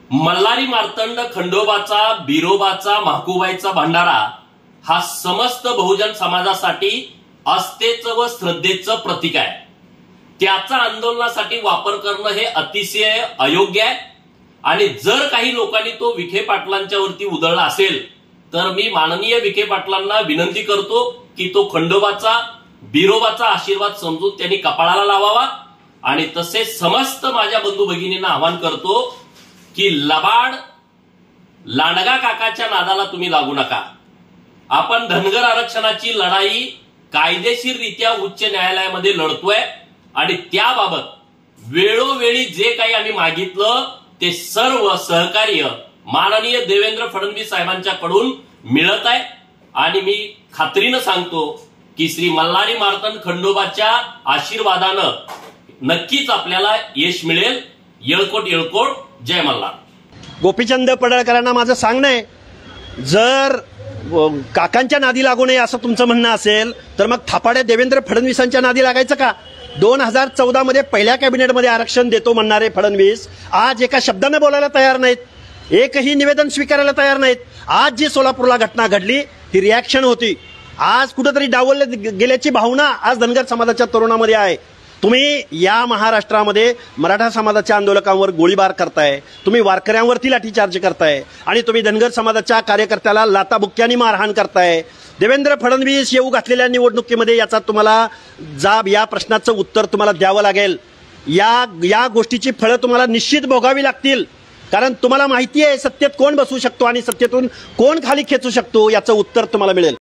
मल्हारी मार्तंड खंडोबाचा, बिरोबाचा, म्हाकुबाईचा भंडारा हा समस्त बहुजन समाजासाठी आस्थेचं व श्रद्धेचं प्रतीक आहे। त्याचा आंदोलनासाठी वापर करणं हे अतिशय अयोग्य आहे आणि जर काही लोकांनी तो विखे पाटलांच्या वरती उधळला असेल तर मी माननीय विखे पाटलांना विनंती करतो की तो खंडोबाचा, बिरोबाचा आशीर्वाद समजून त्यांनी कपाळाला लावावा आणि तसेच समस्त माझ्या बंधू भगिनींना आवाहन करतो की लबाड लांडगा काकाच्या नादाला तुम्ही लागू नका। आपण धनगर आरक्षणाची लढाई कायदेशीररित्या उच्च न्यायालयामध्ये लढतोय आणि त्याबाबत वेळोवेळी जे काही आम्ही मागितलं ते सर्व सहकार्य माननीय देवेंद्र फडणवीस साहेबांच्याकडून मिळत आहे आणि मी खात्रीनं सांगतो की श्री मल्हारी मार्तंड खंडोबाच्या आशीर्वादानं नक्कीच आपल्याला यश मिळेल। येळकोट येळकोट, जय मल्हार। गोपीचंद पडळकरांना माझं सांगणं आहे, जर काकांच्या नादी लागू नये असं तुमचं म्हणणं असेल तर मग थापाड्या देवेंद्र फडणवीसांच्या नादी लागायचं का? 2014 मध्ये पहिल्या कॅबिनेटमध्ये आरक्षण देतो म्हणणारे फडणवीस आज एका शब्दाने बोलायला तयार नाहीत, एकही निवेदन स्वीकारायला तयार नाहीत। आज जी सोलापूरला घटना घडली ही रिॲक्शन होती, आज कुठेतरी डावलले गेल्याची भावना आज धनगर समाजाच्या तरुणामध्ये आहे। तुम्ही या महाराष्ट्रामध्ये मराठा समाजाच्या आंदोलकांवर गोळीबार करताय, तुम्ही वारकऱ्यांवरती लाठीचार्ज करताय आणि तुम्ही धनगर समाजाच्या कार्यकर्त्याला लाताबुक्क्यांनी मारहाण करताय। देवेंद्र फडणवीस येऊ घातलेल्या निवडणुकीमध्ये याचा तुम्हाला जाब, या प्रश्नाचं उत्तर तुम्हाला द्यावं लागेल। या गोष्टीची फळं तुम्हाला निश्चित भोगावी लागतील, कारण तुम्हाला माहिती आहे सत्तेत कोण बसू शकतो आणि सत्तेतून कोण खाली खेचू शकतो याचं उत्तर तुम्हाला मिळेल।